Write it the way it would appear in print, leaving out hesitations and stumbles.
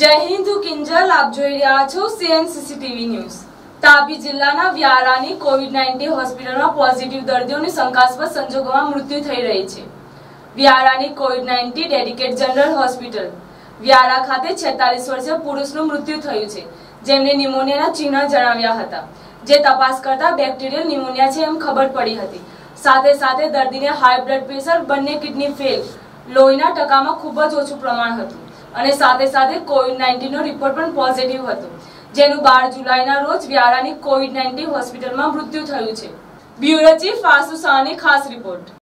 જય હિન્દ કિંજલ આપ જોઈ રહ્યા છો સીએનસીસીટીવી ન્યૂઝ। તાપી જિલ્લાના વ્યારાની કોવિડ-19 હોસ્પિટલમાં પોઝિટિવ દર્દીઓની શંકાસ્પદ સંજોગોમાં મૃત્યુ થઈ રહી છે। વ્યારાની કોવિડ-19 ડેડિકેટેડ જનરલ હોસ્પિટલ વ્યારા ખાતે 46 વર્ષીય પુરુષનું મૃત્યુ થયું છે, જેમને નિમોનિયાના ચિહ્ન જણાવ્યા હતા, જે તપાસ કરતા બેક્ટેરિયલ નિમોનિયા છે એમ ખબર પડી હતી। સાથે સાથે દર્દીને હાઈ બ્લડ પ્રેશર, બંને કિડની ફેલ, લોહીના ટકામાં ખૂબ જ ઓછું પ્રમાણ હતું અને સાથે સાથે કોવિડ-19 નો રિપોર્ટ પણ પોઝિટિવ હતો, જેનું 12 જુલાઈના રોજ વ્યારાની કોવિડ-19 હોસ્પિટલમાં મૃત્યુ થયું છે। બ્યુરો ચીફ વાસુ શાહની ખાસ રિપોર્ટ।